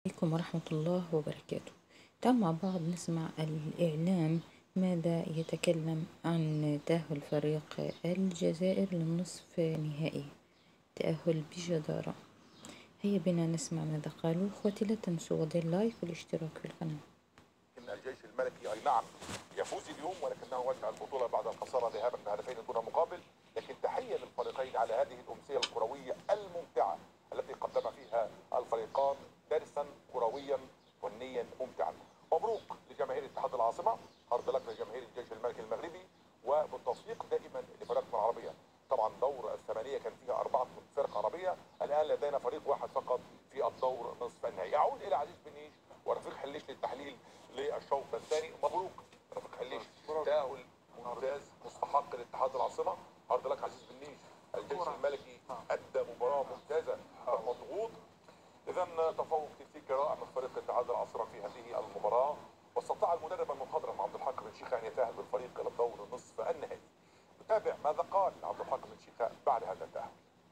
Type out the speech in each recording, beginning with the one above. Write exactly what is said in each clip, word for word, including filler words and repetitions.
عليكم ورحمة الله وبركاته. تعالوا مع بعض نسمع الإعلام ماذا يتكلم عن تأهل فريق الجزائر للنصف نهائي، تأهل بجدارة. هيا بنا نسمع ماذا قالوا. اخوتي لا تنسوا وضع اللايك والاشتراك في القناة. إن الجيش الملكي أي نعم يفوز اليوم، ولكنه ودع البطولة بعد الخسارة ذهابا بهدفين دون مقابل، لكن تحية للفريقين على هذه الأمسية الكروية الممتعة التي قدم فيها الفريقان درسا كرويا فنيا ممتعا. مبروك لجماهير اتحاد العاصمة، هارد لك لجماهير الجيش الملكي المغربي، وبالتوفيق دائما لفرقنا العربية. طبعا دور الثمانية كان فيها أربعة فرق عربية، الآن لدينا فريق واحد فقط في الدور نصف النهائي. أعود إلى عزيز بنيش ورفيق حليش للتحليل للشوط الثاني. مبروك رفيق حليش، تأهل ممتاز مستحق لاتحاد العاصمة. هارد لك عزيز بنيش، الجيش الملكي أدى مباراة ممتازة مضغوط، إذا تفوق تكتيكي رائع من فريق اتحاد العاصمة في هذه المباراة، واستطاع المدرب المخضرم عبد الحق بن شيخة أن يتأهل بالفريق إلى الدور نصف النهائي. نتابع ماذا قال عبد الحق بن شيخة بعد هذا التأهل.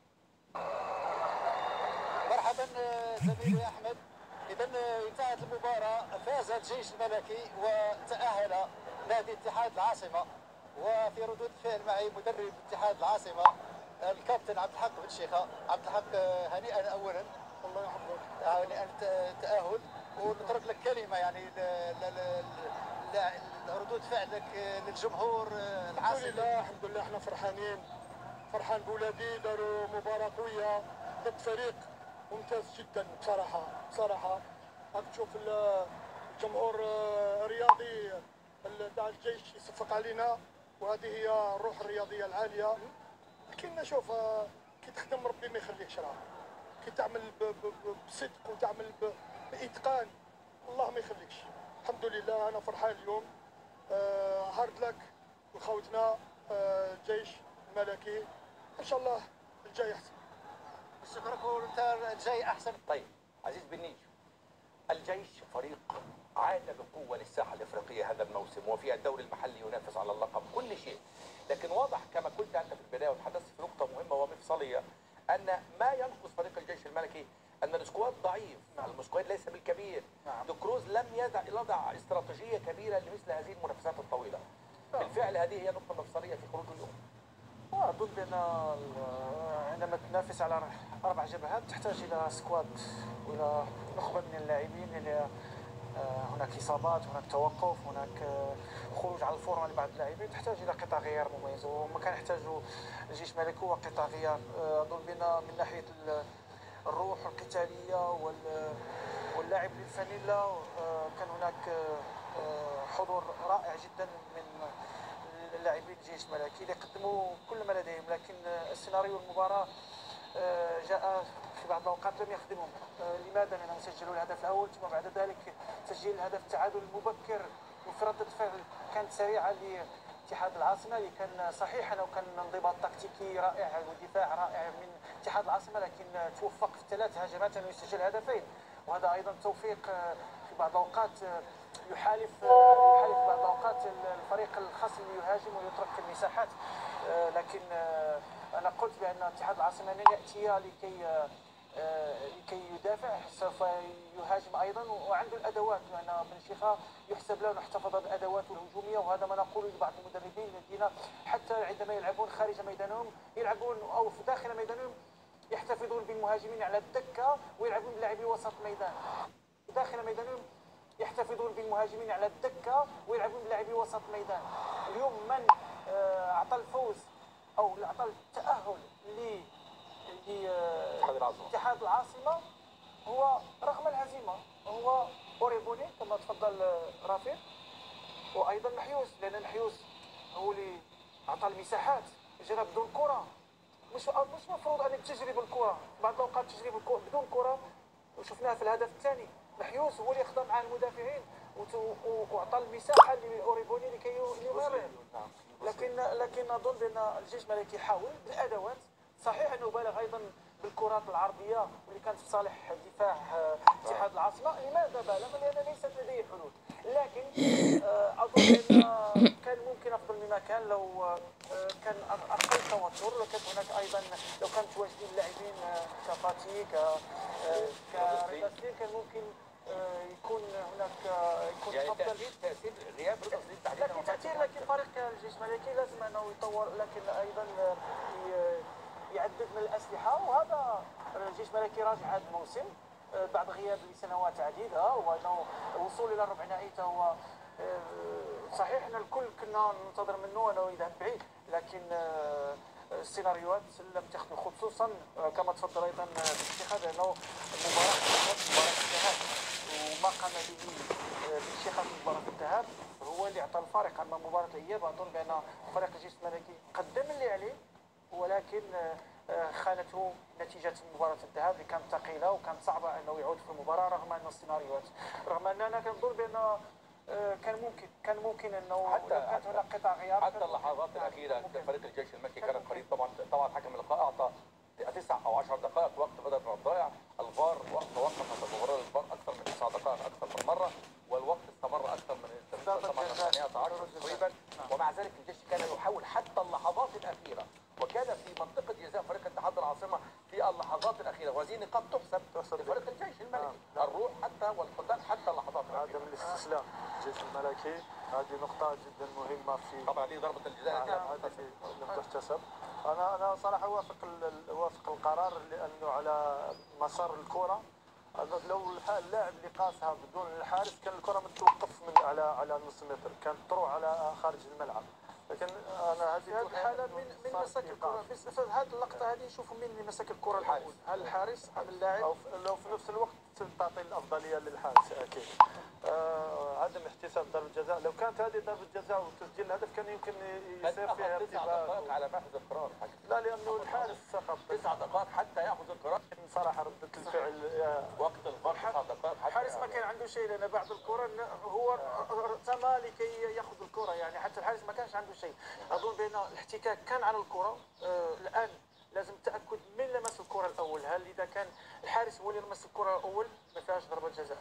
مرحبا زميلي احمد. اذا انتهت المباراه، فاز الجيش الملكي وتاهل نادي اتحاد العاصمه. وفي ردود الفعل معي مدرب اتحاد العاصمه الكابتن عبد الحق بن شيخه. عبد الحق هنيئا اولا. الله يحفظك. هنيئا التاهل، ونترك لك كلمه يعني ردود فعلك للجمهور العاصمي. الحمد لله الحمد لله احنا فرحانين، فرحان بولادي، داروا مباراه قويه ضد فريق ممتاز جدا بصراحه. بصراحه راك تشوف الجمهور الرياضي تاع الجيش يصفق علينا، وهذه هي الروح الرياضيه العاليه. لكن شوف كي تخدم ربي ما يخليكش، راه كي تعمل بصدق وتعمل باتقان الله ما يخليكش. الحمد لله انا فرحان اليوم. آه هارد لك لخوتنا آه الجيش الملكي، ان شاء الله الجاي احسن. شكرك، وانت الجاي احسن. طيب عزيز بنيش، الجيش فريق عاد بقوه للساحه الافريقيه هذا الموسم، وفي الدوري المحلي ينافس على اللقب كل شيء، لكن واضح كما قلت انت في البدايه وتحدثت في نقطه مهمه ومفصليه ان ما ينقص فريق الجيش الملكي ان السكواد ضعيف. نعم. السكواد ليس بالكبير. نعم. دكروز لم يضع يضع استراتيجيه كبيره لمثل هذه المنافسات الطويله. نعم. بالفعل هذه هي نقطه مفصليه في خروج اليوم. أظن بأن عندما تنافس على أربع جبهات تحتاج إلى سكواد وإلى نخبة من اللاعبين، يعني هناك إصابات، هناك توقف، هناك خروج على الفورمة لبعض اللاعبين، تحتاج إلى قطع غيار مميز، وما كان يحتاجه الجيش الملكي هو قطع غيار. أظن بأن من ناحية الروح القتالية واللاعب للفانيلا كان هناك حضور رائع جدا من اللاعبين الجيش الملكي اللي قدموا كل ما لديهم، لكن السيناريو المباراة جاء في بعض الأوقات لم يخدمهم. لماذا؟ لأنهم سجلوا الهدف الأول، ثم بعد ذلك تسجيل الهدف التعادل المبكر وفي ردة فعل كانت سريعة لاتحاد العاصمة، اللي كان صحيح أنه كان انضباط تكتيكي رائع ودفاع رائع من اتحاد العاصمة، لكن توفق في ثلاث هجمات أنه يسجل هدفين، وهذا أيضا توفيق في بعض الأوقات يحالف يحالف بعض الأوقات الفريق الخصم يهاجم ويترك في المساحات. لكن أنا قلت بأن اتحاد العاصمة لن يأتي لكي لكي يدافع، سوف يهاجم أيضا، وعنده الأدوات، لأن بن شيخة يحسب له أن احتفظ بأدواته الهجومية، وهذا ما نقوله لبعض المدربين الذين حتى عندما يلعبون خارج ميدانهم يلعبون أو في داخل ميدانهم يحتفظون بالمهاجمين على الدكة ويلعبون بلاعبي وسط ميدان. داخل ميدانهم يحتفظون بالمهاجمين على الدكة ويلعبون بلاعبي وسط ميدان. اليوم من أعطى الفوز أو أعطى التأهل لاتحاد العاصمة هو رغم الهزيمة هو أوريبوني كما تفضل رافيق، وأيضا محيوس، لأن محيوس هو اللي أعطى المساحات، جرى بدون كرة. مش مش مفروض أنك تجري بالكرة، بعض الأوقات تجري بدون كرة، وشفناها في الهدف الثاني. محيوس هو اللي خدم مع المدافعين واعطى المساحه لاوريبوني لكي يمرر. لكن لكن اظن بان الجيش الملكي حاول بالادوات، صحيح انه بالغ ايضا بالكرات العرضيه واللي كانت في صالح دفاع اتحاد العاصمه. العاصمه. لماذا بالغ؟ لان ليست لديه حلول، لكن اظن ان كان ممكن افضل مما كان لو كان اقل توتر، لو كانت هناك ايضا لو كان متواجدين اللاعبين كفاتي ك كريداسلين كان ممكن يكون هناك يكون يعني افضل. تاثير تاثير غياب رضا سليم تحديدا لكن تاثير لكن فريق الجيش الملكي لازم انه يطور، لكن ايضا يعدد من الاسلحه، وهذا الجيش الملكي راجع هذا الموسم بعد غياب لسنوات عديده، وانه الوصول الى الربع النهائي هو صحيح ان الكل كنا ننتظر منه انه يذهب بعيد، لكن السيناريوهات لم تخدم، خصوصا كما تفضل ايضا بالشيخ بانه المباراه مباراه الذهاب، وما قام به بالشيخ في مباراه الذهاب هو اللي اعطى الفارق. اما مباراه الاياب اظن بان فريق الجيش الملكي قدم اللي عليه، ولكن خانته نتيجه مباراه الذهاب اللي كانت ثقيله وكانت صعبه انه يعود في المباراه رغم ان السيناريوهات، رغم اننا كنظن بان كان ممكن كان ممكن انه حتى كانت هناك قطع غيار حتى اللحظات الاخيره فريق الجيش الملكي كانت قريب. طبعا طبعا حكم اللقاء اعطى تسع او عشر دقائق وقت بدل من الضائع. الفار توقف المباراه للفار اكثر من تسع دقائق اكثر من مره، والوقت استمر اكثر من ثمانية عشر تقريبا، ومع ذلك الجيش كان يحاول حتى اللحظات الاخيره، وكان في منطقه جزاء فريق اتحاد العاصمه في اللحظات الاخيره، وهذه نقاط تحسب لفريق الجيش الملكي، الروح حتى والقتال حتى اللحظات الاخيره. عدم الاستسلام الجيش الملكي هذه نقطة جدا مهمة في طبعا هذه ضربه الجزاء هذه لم تحتسب. انا انا صراحة اوافق اوافق القرار، لانه على مسار الكرة لو اللاعب اللي قاسها بدون الحارس كان الكرة ما توقف من على على نص متر، كانت تروح على خارج الملعب. لكن انا في هذه الحالة من من مسك الكرة في هذه اللقطة هذه نشوفوا مين اللي مسك الكرة الأول، هل الحارس أم اللاعب؟ أو لو في نفس الوقت تعطي الأفضلية للحارس أكيد. آه عدم احتساب ضربة جزاء، لو كانت هذه ضربة جزاء وتسجيل الهدف كان يمكن يصير فيها تسع دقائق على ما اخذ القرار. لا لأنه الحارس سقط تسع دقائق حتى ياخذ القرار. صراحة ردة الفعل وقت الفار تسع دقائق. الحارس ما كان عنده شيء، لأن بعد الكرة هو ارتمى لكي ياخذ الكرة، يعني حتى الحارس ما كانش عنده شيء. أظن بأن الاحتكاك كان على الكرة. آه الآن لازم التأكد من لمس الكرة الأول، هل إذا كان الحارس هو اللي لمس الكرة الأول ما فيهاش ضربة جزاء.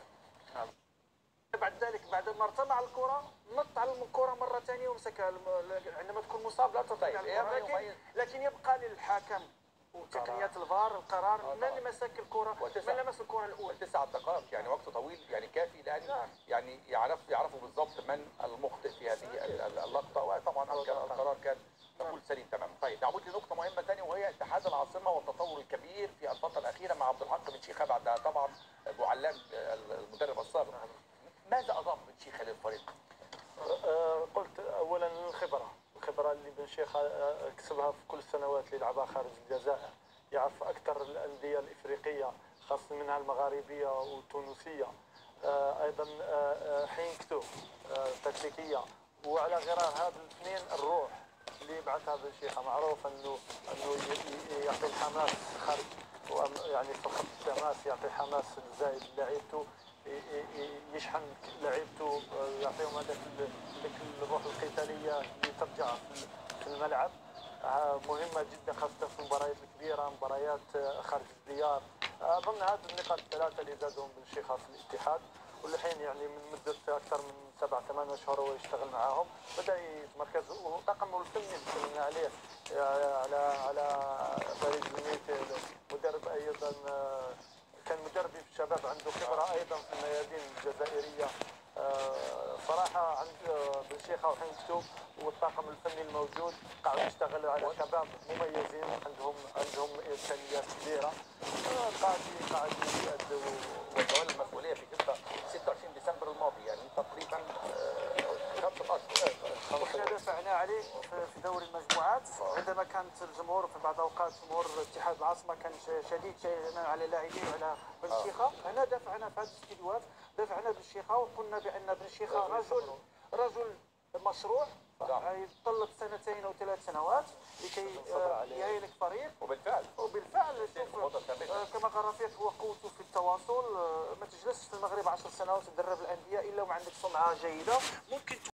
بعد ذلك بعد ما ارتمى على الكرة نط على الكرة مرة ثانية ومسكها، عندما تكون مصاب لا تطيع الكرة، لكن, لكن يبقى للحاكم وتقنيات الفار القرار من اللي مسك الكرة، من لمس الكرة الأولى. تسع دقائق يعني وقت طويل، يعني كافي لأن يعني يعرف يعرفوا بالضبط من المخطئ في هذه اللقطة، وطبعا القرار كان نقول سليم تماما. طيب نعود لنقطة مهمة ثانية، وهي اتحاد العاصمة والتطور الكبير في الفترة الأخيرة مع عبد الحق بن شيخة بعد طبعا أبو علام المدرب السابق. ماذا أضاف بن شيخة للفريق؟ أه قلت أولا الخبرة، الخبرة اللي بن شيخة كسبها في كل السنوات اللي لعبها خارج الجزائر، يعرف أكثر الأندية الإفريقية خاصة منها المغاربية والتونسية، أه أيضا أه حينكتو أه تكتيكية، وعلى غرار هذا الاثنين الروح اللي يبعثها بن شيخة، معروف انه انه يعطي الحماس خارج، يعني في خط التماس يعطي حماس زايد لعيبته، يشحن لعيبته، يعطيهم هذاك الروح القتاليه اللي ترجع في الملعب. مهمه جدا خاصه في المباريات الكبيره، مباريات خارج الديار. اظن هذه النقاط الثلاثه اللي زادهم بن شيخة في الاتحاد، والحين يعني من مده اكثر من سبع ثمان اشهر هو يشتغل معاهم، بدا يتمركز، وطاقمه الفني تكلمنا عليه على على فريق الميت، مدرب ايضا كان مدرب في الشباب، عنده خبره ايضا في الميادين الجزائريه. صراحه عند بن شيخة وحنكتو والطاقم الفني الموجود قاعد يشتغل على شباب مميزين، عندهم عندهم امكانيات كبيره، قاعد قاعد يأدوا وتولى المسؤوليه في ستة وعشرين ديسمبر الماضي، يعني تقريبا خمسة اشهر. وحنا دافعنا عليه في دوري المجموعات عندما كانت الجمهور في بعض الاوقات جمهور اتحاد العاصمه كان شديد شيئا على اللاعبين وعلى بن شيخة. هنا دافعنا في هذه الاستديوهات، دافعنا بن شيخة وقلنا بان بن شيخة رجل رجل مشروع، يتطلب سنتين او ثلاث سنوات لكي يهيئ لك فريق. وبالفعل وبالفعل شوف كما قال رفيق هو قوته في التواصل، ما تجلسش في المغرب عشر سنوات تدرب الانديه الا وما عندك سمعه جيده. ممكن